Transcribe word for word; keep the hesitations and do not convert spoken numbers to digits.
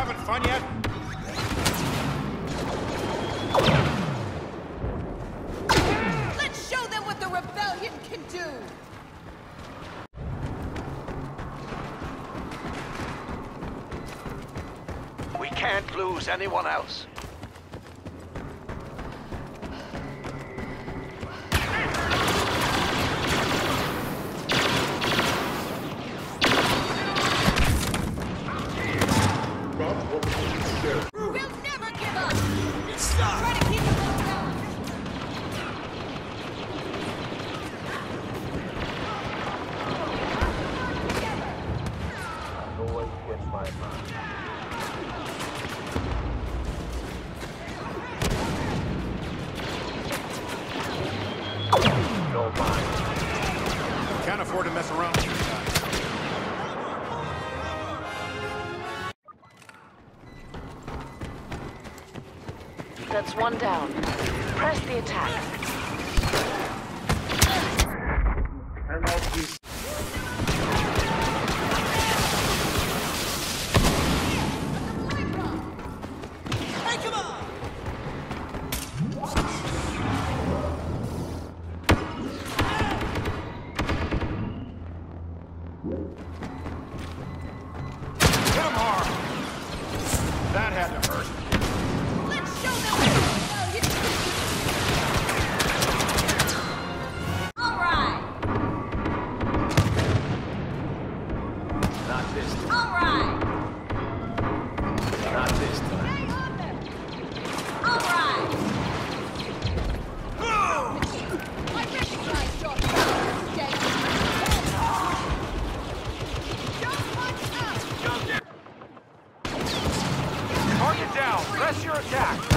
having fun yet? Let's show them what the rebellion can do! We can't lose anyone else. We'll never give up! Stop! Try to keep the boat going! No one gets my mind. No mind. Can't afford to mess around with you guys. That's one down. Press the attack. Hey, come on! Hit him hard! That had to hurt. Let's show them what the rebellion can do! All right! Not this time. All right! Not this time. Stay on them! All right! I recognize your power, Jake! Don't punch up! Target down! Press your attack!